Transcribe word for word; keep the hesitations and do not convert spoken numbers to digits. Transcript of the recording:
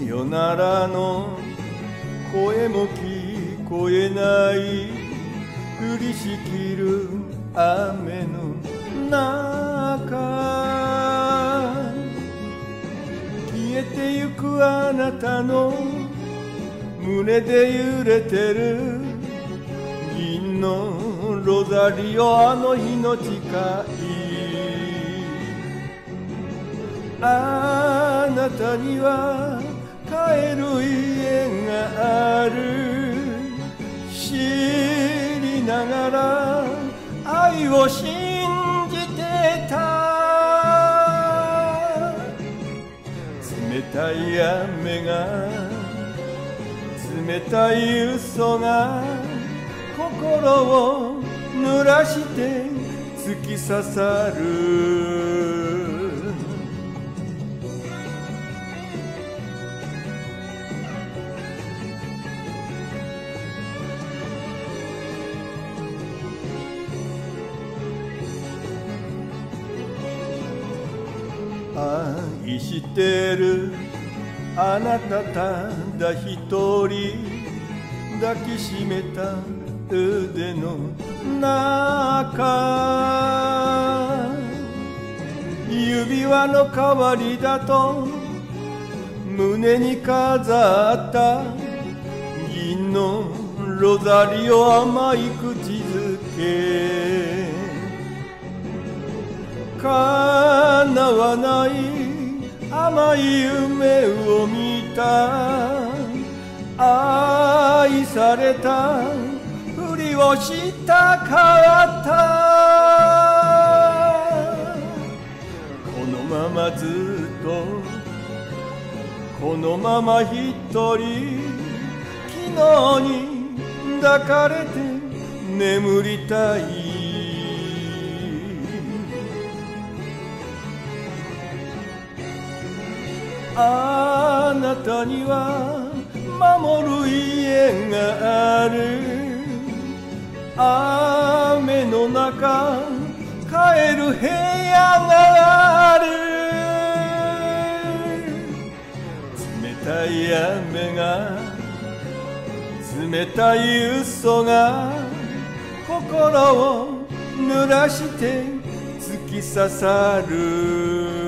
よならの声も聞こえない降りしきる雨の中消えてゆくあなたの胸で揺れてる銀のロザリオあの日の誓いあなたには帰る家がある知りながら愛を信じてた冷たい雨が冷たい嘘が心を濡らして突き刺さる愛してるあなたただ一人抱きしめた腕の中指輪の代わりだと胸に飾った銀のロザリオ甘い口づけ叶わない甘い夢を見た愛されたふりをしたかったこのままずっとこのまま一人昨日に抱かれて眠りたいあなたには守る家がある雨の中帰る部屋がある冷たい雨が冷たい嘘が心を濡らして突き刺さる